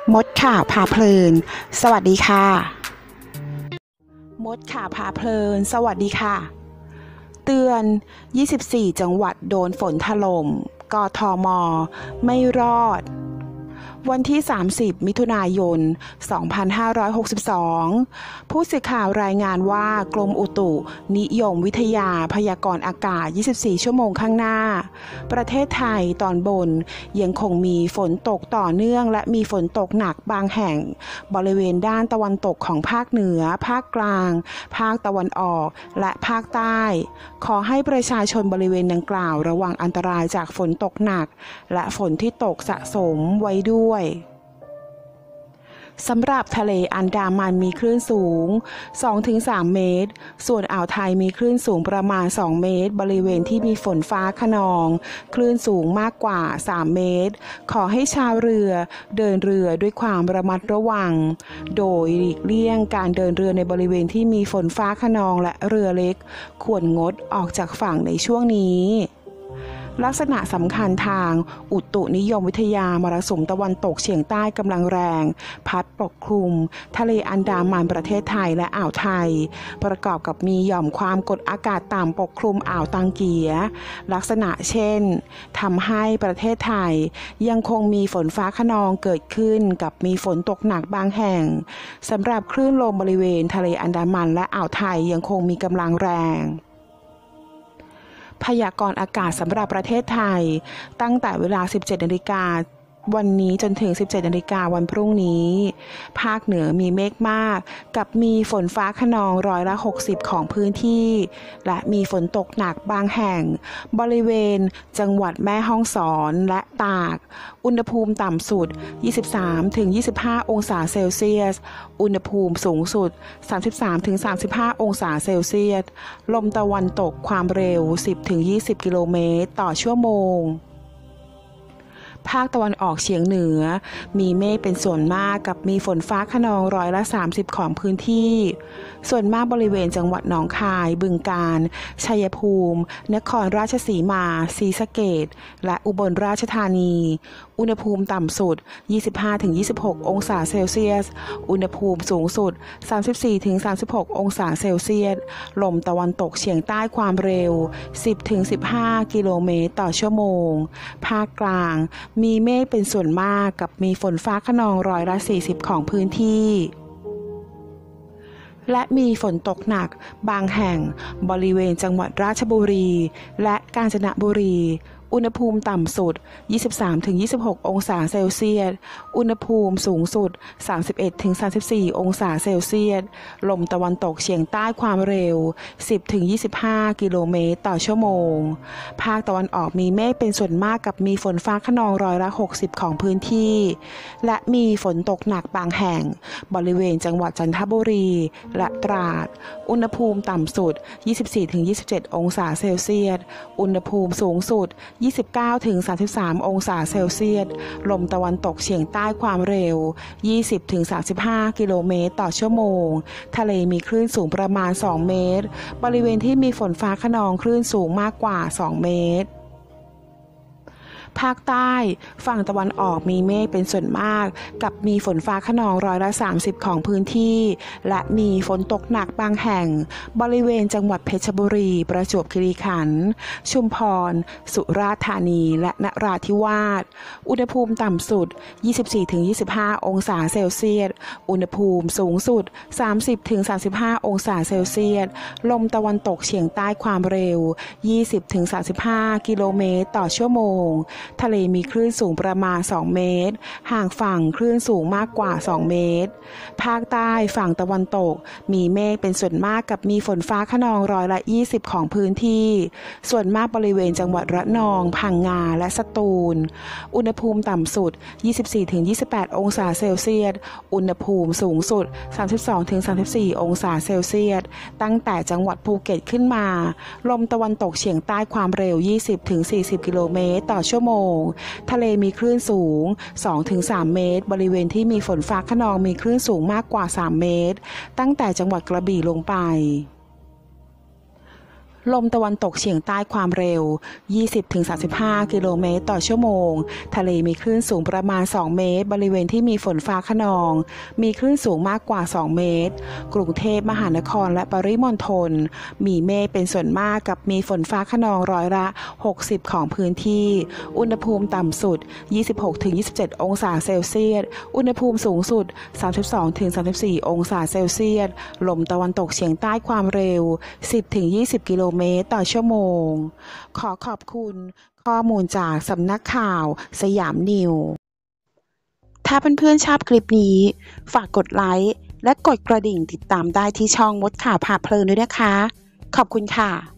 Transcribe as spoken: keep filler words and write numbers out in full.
มดข่าวพาเพลินสวัสดีค่ะมดข่าวพาเพลินสวัสดีค่ะเตือนยี่สิบสี่จังหวัดโดนฝนถล่มกทม.ไม่รอดวันที่สามสิบมิถุนายนสองพันห้าร้อยหกสิบสองผู้สื่อข่าวรายงานว่ากรมอุตุนิยมวิทยาพยากรณ์อากาศยี่สิบสี่ชั่วโมงข้างหน้าประเทศไทยตอนบนยังคงมีฝนตกต่อเนื่องและมีฝนตกหนักบางแห่งบริเวณด้านตะวันตกของภาคเหนือภาคกลางภาคตะวันออกและภาคใต้ขอให้ประชาชนบริเวณดังกล่าวระวังอันตรายจากฝนตกหนักและฝนที่ตกสะสมไว้ด้วยสำหรับทะเลอันดามันมีคลื่นสูง สองถึงสาม เมตรส่วนอ่าวไทยมีคลื่นสูงประมาณสองเมตรบริเวณที่มีฝนฟ้าคะนองคลื่นสูงมากกว่าสามเมตรขอให้ชาวเรือเดินเรือด้วยความระมัดระวังโดยหลีกเลี่ยงการเดินเรือในบริเวณที่มีฝนฟ้าคะนองและเรือเล็กควรงดออกจากฝั่งในช่วงนี้ลักษณะสำคัญทางอุตุนิยมวิทยามรสุมตะวันตกเฉียงใต้กำลังแรงพัดปกคลุมทะเลอันดามันประเทศไทยและอ่าวไทยประกอบกับมีหย่อมความกดอากาศต่ำปกคลุมอ่าวตังเกียลักษณะเช่นทำให้ประเทศไทยยังคงมีฝนฟ้าคะนองเกิดขึ้นกับมีฝนตกหนักบางแห่งสำหรับคลื่นลมบริเวณทะเลอันดามันและอ่าวไทยยังคงมีกำลังแรงพยากรณ์อากาศสำหรับประเทศไทยตั้งแต่เวลา สิบเจ็ดนาฬิกา วันนี้จนถึง สิบเจ็ดนาฬิกา วันพรุ่งนี้ภาคเหนือมีเมฆมากกับมีฝนฟ้าคะนองร้อยละหกสิบของพื้นที่และมีฝนตกหนักบางแห่งบริเวณจังหวัดแม่ฮ่องสอนและตากอุณหภูมิต่ำสุด ยี่สิบสามถึงยี่สิบห้า องศาเซลเซียสอุณหภูมิสูงสุด สามสิบสามถึงสามสิบห้า องศาเซลเซียสลมตะวันตกความเร็ว สิบถึงยี่สิบ กิโลเมตรต่อชั่วโมงภาคตะวันออกเฉียงเหนือมีเมฆเป็นส่วนมากกับมีฝนฟ้าคะนองร้อยละสามสิบของพื้นที่ส่วนมากบริเวณจังหวัดหนองคายบึงกาฬชัยภูมินครราชสีมาศรีสะเกษและอุบลราชธานีอุณหภูมิต่ำสุด ยี่สิบห้าถึงยี่สิบหก องศาเซลเซียสอุณหภูมิสูงสุด สามสิบสี่ถึงสามสิบหก องศาเซลเซียสลมตะวันตกเฉียงใต้ความเร็ว สิบถึงสิบห้า กิโลเมตรต่อชั่วโมงภาคกลางมีเมฆเป็นส่วนมากกับมีฝนฟ้าคะนองร้อยละสี่สิบของพื้นที่และมีฝนตกหนักบางแห่งบริเวณจังหวัดราชบุรีและกาญจนบุรีอุณหภูมิต่ำสุด ยี่สิบสามถึงยี่สิบหก องศาเซลเซียสอุณหภูมิสูงสุด สามสิบเอ็ดถึงสามสิบสี่ องศาเซลเซียสลมตะวันตกเฉียงใต้ความเร็ว สิบถึงยี่สิบห้า กิโลเมตรต่อชั่วโมงภาคตะวันออกมีเมฆเป็นส่วนมากกับมีฝนฟ้าคะนองร้อยละหกสิบของพื้นที่และมีฝนตกหนักบางแห่งบริเวณจังหวัดจันทบุรีและตราดอุณหภูมิต่ำสุด ยี่สิบสี่ถึงยี่สิบเจ็ด องศาเซลเซียสอุณหภูมิสูงสุดยี่สิบเก้าถึงสามสิบสาม องศาเซลเซียสลมตะวันตกเฉียงใต้ความเร็ว ยี่สิบถึงสามสิบห้า กิโลเมตรต่อชั่วโมงทะเลมีคลื่นสูงประมาณสองเมตรบริเวณที่มีฝนฟ้าคะนองคลื่นสูงมากกว่าสองเมตรภาคใต้ฝั่งตะวันออกมีเมฆเป็นส่วนมากกับมีฝนฟ้าคะนองร้อยละสามสิบของพื้นที่และมีฝนตกหนักบางแห่งบริเวณจังหวัดเพชรบุรีประจวบคีรีขันธ์ชุมพรสุราษฎร์ธานีและนราธิวาสอุณหภูมิต่ำสุด ยี่สิบสี่ถึงยี่สิบห้า องศาเซลเซียสอุณหภูมิสูงสุด สามสิบถึงสามสิบห้า องศาเซลเซียสลมตะวันตกเฉียงใต้ความเร็ว ยี่สิบถึงสามสิบห้า กิโลเมตรต่อชั่วโมงทะเลมีคลื่นสูงประมาณสองเมตรห่างฝั่งคลื่นสูงมากกว่าสองเมตรภาคใต้ฝั่งตะวันตกมีเมฆเป็นส่วนมากกับมีฝนฟ้าคะนองร้อยละยี่สิบของพื้นที่ส่วนมากบริเวณจังหวัดระนองพังงาและสตูลอุณหภูมิต่ำสุด ยี่สิบสี่ถึงยี่สิบแปด องศาเซลเซียสอุณหภูมิสูงสุด สามสิบสองถึงสามสิบสี่ องศาเซลเซียสตั้งแต่จังหวัดภูเก็ตขึ้นมาลมตะวันตกเฉียงใต้ความเร็ว ยี่สิบถึงสี่สิบ กิโลเมตรต่อชั่วโมงทะเลมีคลื่นสูง สองถึงสาม เมตรบริเวณที่มีฝนฟ้าคะนองมีคลื่นสูงมากกว่าสามเมตรตั้งแต่จังหวัดกระบี่ลงไปลมตะวันตกเฉียงใต้ความเร็ว ยี่สิบถึงสามสิบห้า กิโลเมตรต่อชั่วโมงทะเลมีคลื่นสูงประมาณ สอง เมตรบริเวณที่มีฝนฟ้าคะนองมีคลื่นสูงมากกว่า สอง เมตรกรุงเทพมหานครและปริมณฑลมีเมฆเป็นส่วนมากกับมีฝนฟ้าคะนองร้อยละ หกสิบ ของพื้นที่อุณหภูมิต่ำสุด ยี่สิบหกถึงยี่สิบเจ็ด องศาเซลเซียสอุณหภูมิสูงสุด สามสิบสองถึงสามสิบสี่ องศาเซลเซียสลมตะวันตกเฉียงใต้ความเร็ว สิบถึงยี่สิบ กิโลเมตรต่อชั่วโมงขอขอบคุณข้อมูลจากสำนักข่าวสยามนิวถ้าเพื่อนๆชอบคลิปนี้ฝากกดไลค์และกดกระดิ่งติดตามได้ที่ช่องมดข่าวพาเพลินด้วยนะคะขอบคุณค่ะ